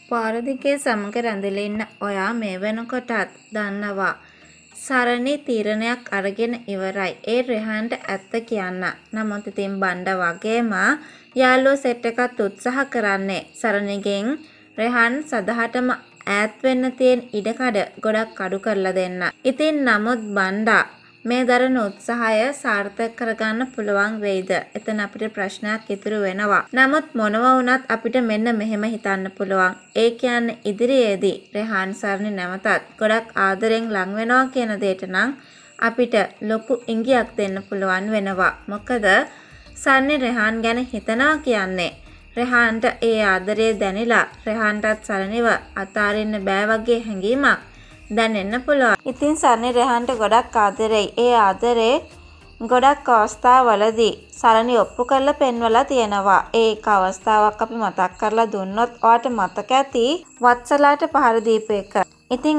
පාරදිගේ සමග රැඳිලා ඉන්න ඔයා මේ වෙනකොටත් දන්නවා සරණි තීරණයක් අරගෙන ඉවරයි. ඒ රෙහන්ට ඇත්ත කියන්න. නමුත් ඉතින් බණ්ඩ වගේම යාළුවෝ සෙට් එකත් උත්සාහ කරන්නේ සරණිගෙන් රෙහන් සදහටම ඈත් වෙන්න තියෙන ඉඩකඩ ගොඩක් අඩු කරලා දෙන්න. ඉතින් නමුත් බණ්ඩා මේ දරන උත්සාහය සාර්ථක කරගන්න පුළුවන් වෙයිද? එතන අපිට ප්‍රශ්නයක් ඉතුරු වෙනවා. නමුත් මොනවා වුණත් අපිට මෙන්න මෙහෙම හිතන්න පුළුවන්. ඒ කියන්නේ ඉදිරියේදී රෙහාන් සරණි නැවතත් ගොඩක් ආදරෙන් ලං වෙනවා කියන දෙයට නම් අපිට ලොකු ඉඟියක් දෙන්න පුළුවන් වෙනවා. මොකද සරණි රෙහාන් ගැන හිතනවා කියන්නේ රෙහාන්ට ඒ ආදරය දැනිලා රෙහාන්ටත් සරණිව අතාරින්න බෑ වගේ හැඟීමක් දැනෙන්න පුළුවන්. ඉතින් සරණි රෙහන්ට ගොඩක් ආදරෙයි. ඒ ආදරේ ගොඩක් අවස්ථාවලදී සරණි ඔප්පු කරලා පෙන්වලා තියෙනවා. ඒක අවස්ථාවක් අපි මතක් කරලා දුන්නොත් ඔයාට මතක ඇති වත්සලාට පහර දීපු එක. ඉතින්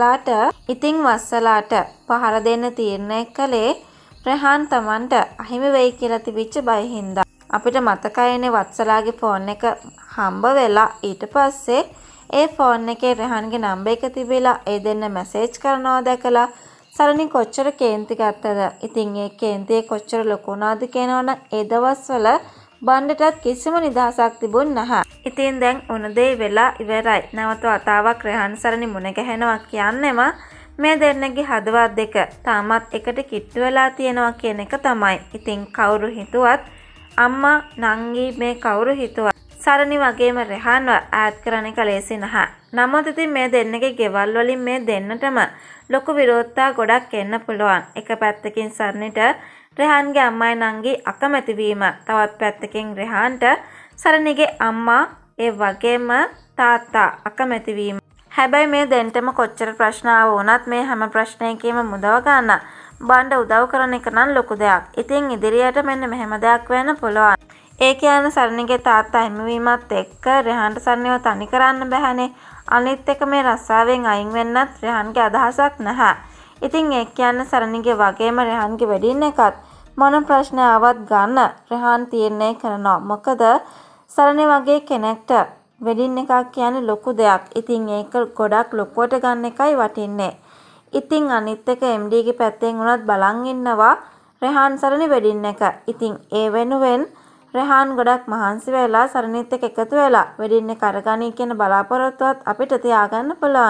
වත්සලාට පහර දෙන්න තීරණය කළේ රෙහාන් Tamanට අහිමි වෙයි කියලා තිබිච්ච බය හින්දා. අපිට මතකයිනේ වත්සලාගේ ෆෝන් එක හම්බ වෙලා ඊට පස්සේ ඒ ෆෝන් එකේ රෙහන්ගේ නම්බර් එක තිබිලා ඒ දෙන්න මැසේජ් කරනවා දැකලා සරණි කොච්චර කේන්ති ගත්තද. ඉතින් ඒ කේන්තිය කොච්චර ලොකු වුණාද කියනවනම් ඒ දවස්වල බණ්ඩටත් කිසිම නිදහසක් තිබුණ නැහැ. ඉතින් දැන් උන දේ වෙලා ඉවරයි. නැවත වතාවක් රෙහන් සරණි මුණ ගැහෙනවා කියන්නේම මේ දෙන්නගේ හදවත් දෙක තාමත් එකට කිට්ටු වෙලා තියෙනවා කියන එක තමයි. ඉතින් කවුරු හිතුවත් අම්මා නංගි මේ කවුරු හිතුවත් සරණි වගේම රෙහන්ව ඈඩ් කරන එක ලේසි නැහැ. නමුත් ඉතින් මේ දෙන්නගේ ගෙවල් වලින් මේ දෙන්නටම ලොකු විරෝධතා ගොඩක් එන්න පුළුවන්. එක පැත්තකින් සරණිට රෙහන්ගේ අම්මයි නංගි අකමැති වීම, තවත් පැත්තකින් රෙහන්ට සරණිගේ අම්මා ඒ වගේම තාත්තා අකමැති වීම. හැබැයි මේ දෙන්නටම කොච්චර ප්‍රශ්න ආව වුණත් මේ හැම ප්‍රශ්නයකම මුදව ගන්න බණ්ඩ උදව් කරන එක නම් ලොකු දෙයක්. ඉතින් ඉදිරියට මෙන්න මෙහෙම දෙයක් වෙන්න පුළුවන්. ඒ කියන්නේ සරණිගේ තාත්තා හිමිවීමත් එක්ක රෙහන්ට සරණිව තනි කරන්න බැහැනේ. අනිත් එක මේ රස්සාවෙන් අයින් වෙන්නත් රෙහන්ගේ අදහසක් නැහැ. ඉතින් ඒ කියන්නේ සරණිගේ වගේම රෙහන්ගේ වෙඩින් එකත් මොන ප්‍රශ්න ආවත් ගන්න රෙහන් තීරණය කරනවා. මොකද සරණි වගේ කෙනෙක්ට වෙඩින් එකක් කියන්නේ ලොකු දෙයක්. ඉතින් ඒක ගොඩක් ලොකුවට ගන්න එකයි වටින්නේ. ඉතින් අනිත් එක MD ගේ පැත්තෙන් උනත් බලන් ඉන්නවා රෙහන් සරණි වෙඩින් එක. ඉතින් ඒ වෙනුවෙන් රෙහාන් ගොඩක් මහන්සි වෙලා සරණිත් එක්ක එකතු වෙලා වෙඩින් එක අරගනී කියන බලාපොරොත්තුවත් අපිට තියාගන්න පුළුවන්.